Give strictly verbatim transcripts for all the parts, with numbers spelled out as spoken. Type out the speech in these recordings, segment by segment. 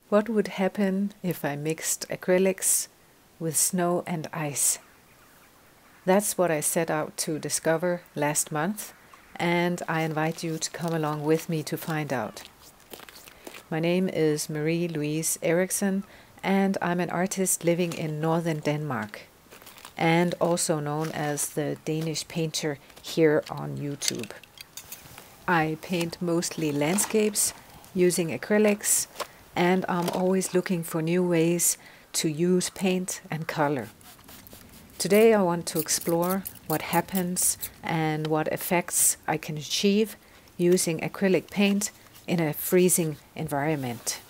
What would happen if I mixed acrylics with snow and ice? That's what I set out to discover last month, and I invite you to come along with me to find out. My name is Marie-Louise Eriksen, and I'm an artist living in northern Denmark, and also known as the Danish Painter here on YouTube. I paint mostly landscapes using acrylics, and I'm always looking for new ways to use paint and color. Today I want to explore what happens and what effects I can achieve using acrylic paint in a freezing environment.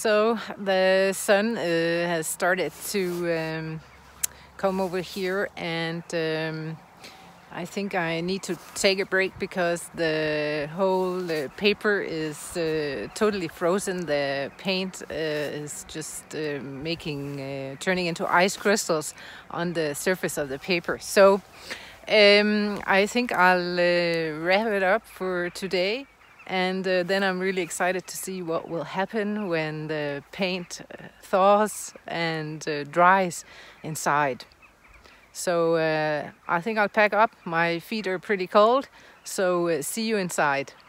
So the sun uh, has started to um, come over here, and um, I think I need to take a break because the whole uh, paper is uh, totally frozen. The paint uh, is just uh, making, uh, turning into ice crystals on the surface of the paper. So um, I think I'll uh, wrap it up for today. And uh, then I'm really excited to see what will happen when the paint uh, thaws and uh, dries inside. So uh, I think I'll pack up. My feet are pretty cold, so uh, see you inside.